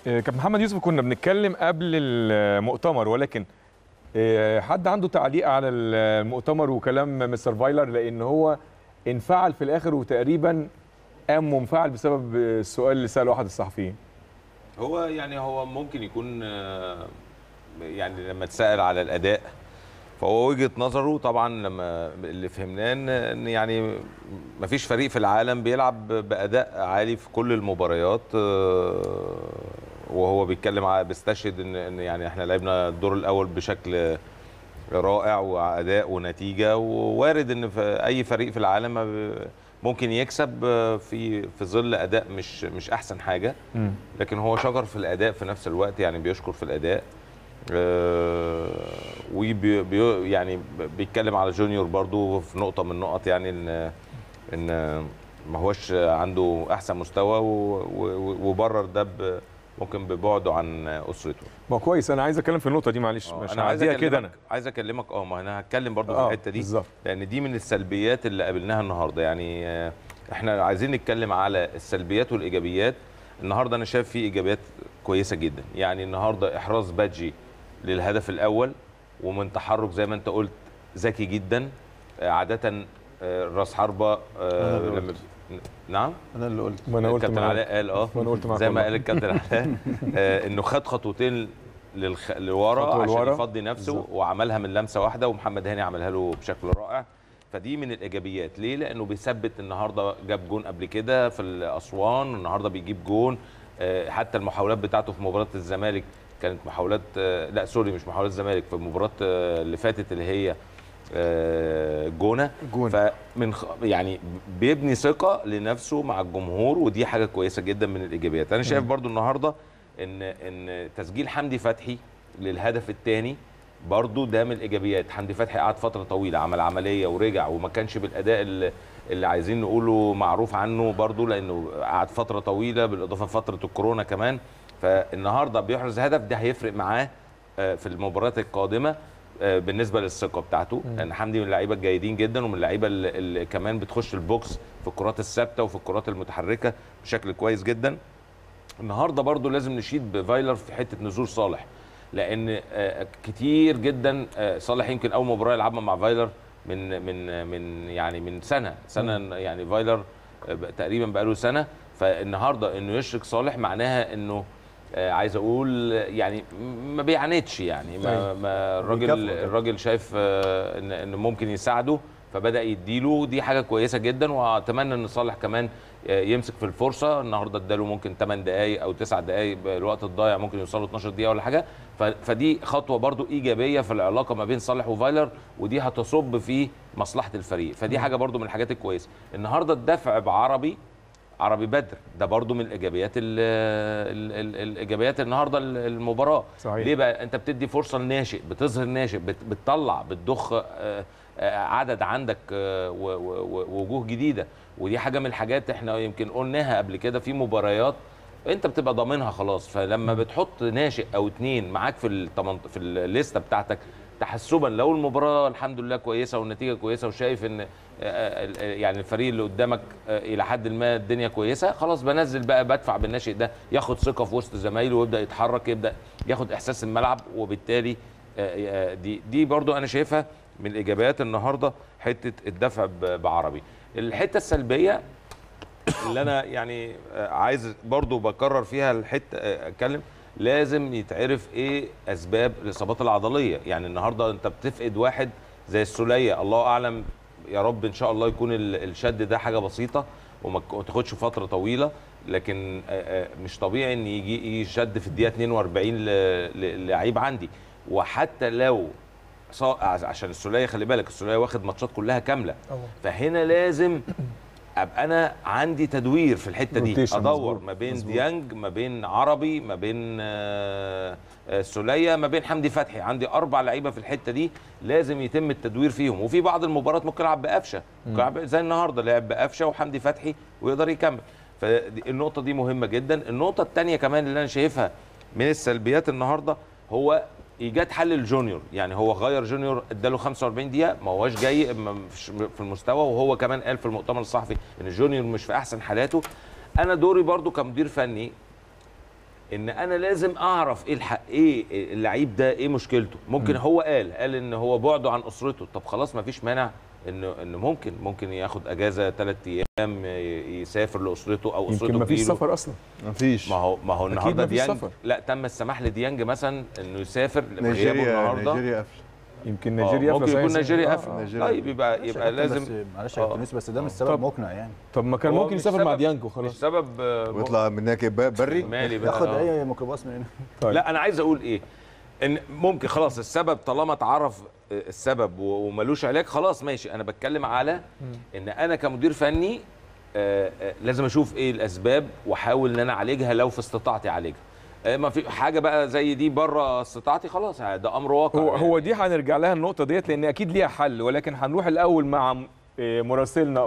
كابتن محمد يوسف، كنا بنتكلم قبل المؤتمر، ولكن حد عنده تعليق على المؤتمر وكلام مستر فايلر؟ لان هو انفعل في الاخر وتقريبا قام منفعل بسبب السؤال اللي ساله احد الصحفيين. هو ممكن يكون يعني لما اتسأل على الاداء فهو وجهة نظره طبعا، لما اللي فهمناه ان يعني ما فيش فريق في العالم بيلعب باداء عالي في كل المباريات، وهو بيتكلم بيستشهد ان يعني احنا لعبنا الدور الاول بشكل رائع واداء ونتيجه، ووارد ان في اي فريق في العالم ممكن يكسب في ظل اداء مش احسن حاجه، لكن هو شكر في الاداء في نفس الوقت، يعني بيشكر في الاداء. يعني بيتكلم على جونيور برضو في نقطه من النقط، يعني ان ما هوش عنده احسن مستوى، وبرر ده ممكن ببعده عن اسرته. ما كويس، انا عايز اتكلم في النقطه دي، معلش مش هعديها كده. انا عايز اكلمك ما انا هتكلم برضو في الحته دي بالظبط، لان دي من السلبيات اللي قابلناها النهارده. يعني احنا عايزين نتكلم على السلبيات والايجابيات. النهارده انا شايف فيه ايجابيات كويسه جدا. يعني النهارده احراز بادجي للهدف الاول، ومن تحرك زي ما انت قلت ذكي جدا. عاده راس حربه لما نعم انا اللي قلت، ما انا قلت الكابتن علاء قال وانا قلت زي ما قال الكابتن علاء انه خد خطوتين لورا عشان يفضي نفسه بالزبط. وعملها من لمسه واحده، ومحمد هاني عملها له بشكل رائع. فدي من الايجابيات. ليه؟ لانه بيثبت. النهارده جاب جون قبل كده في الاسوان، النهارده بيجيب جون. حتى المحاولات بتاعته في مباراه الزمالك كانت محاولات لا سوري مش محاولات الزمالك، في المباراه اللي فاتت اللي هي جون. فمن يعني بيبني ثقه لنفسه مع الجمهور، ودي حاجه كويسه جدا من الايجابيات. انا شايف برضو النهارده ان تسجيل حمدي فتحي للهدف الثاني برضو ده من الايجابيات. حمدي فتحي قعد فتره طويله، عمل عمليه ورجع، وما كانش بالاداء اللي عايزين نقوله معروف عنه برضو، لانه قعد فتره طويله بالاضافه لفتره الكورونا كمان. فالنهارده بيحرز هدف، ده هيفرق معاه في المباريات القادمه بالنسبه للثقه بتاعته، لان حمدي من اللعيبه الجيدين جدا، ومن اللعيبه اللي كمان بتخش البوكس في الكرات الثابته وفي الكرات المتحركه بشكل كويس جدا. النهارده برضو لازم نشيد بفايلر في حته نزول صالح، لان كتير جدا صالح يمكن اول مباراه يلعبها مع فايلر من سنه يعني فايلر تقريبا بقاله سنه. فالنهارده انه يشرك صالح معناها انه عايز اقول يعني ما بيعاندش، يعني ما الراجل شايف ان ممكن يساعده، فبدا يديله. دي حاجه كويسه جدا، واتمنى ان صالح كمان يمسك في الفرصه. النهارده اداله ممكن 8 دقائق او 9 دقائق، الوقت الضايع ممكن يوصلوا 12 دقيقه ولا حاجه. فدي خطوه برضو ايجابيه في العلاقه ما بين صالح وفايلر، ودي هتصب في مصلحه الفريق. فدي حاجه برضو من الحاجات الكويسه. النهارده الدفع بعربي بدر، ده برضو من الايجابيات الايجابيات النهارده المباراه. صحيح. ليه بقى؟ انت بتدي فرصه لناشئ، بتظهر ناشئ، بتطلع بتضخ عدد عندك ووجوه جديده. ودي حاجه من الحاجات احنا يمكن قلناها قبل كده في مباريات انت بتبقى ضامنها خلاص. فلما بتحط ناشئ او اتنين معاك في الليسته بتاعتك تحسبا، لو المباراه الحمد لله كويسه والنتيجه كويسه، وشايف ان يعني الفريق اللي قدامك الى حد ما الدنيا كويسه، خلاص بنزل بقى، بدفع بالناشئ ده ياخد ثقه في وسط زمايله، ويبدا يتحرك، يبدا ياخد احساس الملعب. وبالتالي دي برضو انا شايفها من الايجابيات النهارده، حته الدفع بعربي. الحته السلبيه اللي انا يعني عايز برضو بكرر فيها الحته اتكلم، لازم يتعرف ايه اسباب الاصابات العضليه. يعني النهارده انت بتفقد واحد زي السوليه، الله اعلم، يا رب ان شاء الله يكون الشد ده حاجه بسيطه وما تاخدش فتره طويله، لكن مش طبيعي ان يجي شد في الدقيقه 42 للعيب عندي. وحتى لو عشان السوليه، خلي بالك السوليه واخد ماتشات كلها كامله، فهنا لازم ابقى انا عندي تدوير في الحته دي، ادور ما بين ديانج، ما بين عربي، ما بين سوليه، ما بين حمدي فتحي. عندي 4 لعيبه في الحته دي لازم يتم التدوير فيهم. وفي بعض المباريات ممكن العب بقفشه، زي النهارده لعب بقفشه وحمدي فتحي ويقدر يكمل. فالنقطه دي مهمه جدا. النقطه الثانيه كمان اللي انا شايفها من السلبيات النهارده هو ايجاد حل الجونيور. يعني هو غير جونيور، اداله 45 دقيقه، ما هوش جاي في المستوى. وهو كمان قال في المؤتمر الصحفي ان الجونيور مش في احسن حالاته. انا دوري برضو كمدير فني ان انا لازم اعرف ايه الحق، ايه اللعيب ده ايه مشكلته. ممكن هو قال ان هو بعده عن اسرته، طب خلاص ما فيش مانع انه ممكن ياخد اجازه 3 ايام يسافر لاسرته او اسرته يمكن ما فيش تجيله. سفر اصلا. ما فيش. ما هو النهارده مفيش ديانج سفر. لا تم السماح لديانج مثلا انه يسافر بغيابه نيجيريا النهارده. نيجيريا قافله. يمكن نيجيريا ممكن يكون نيجيريا قافله. قافله. نيجيريا طيب يبقى لازم. بس معلش يا كابتن يوسف، بس ده مش سبب طب. مقنع يعني. طب ما كان هو ممكن مش يسافر مع سبب- ديانج مش وخلاص. سبب ويطلع من هناك بري. مالي بقى ياخد اي ميكروباص من هنا. طيب. لا انا عايز اقول ايه، ان ممكن خلاص السبب طالما اتعرف السبب وملوش علاج خلاص ماشي. انا بتكلم على ان انا كمدير فني لازم اشوف ايه الاسباب واحاول ان انا اعالجها لو في استطاعتي اعالجها. ما في حاجه بقى زي دي بره استطاعتي خلاص ده امر واقع. هو دي هنرجع لها النقطه ديت لان اكيد ليها حل، ولكن هنروح الاول مع مراسلنا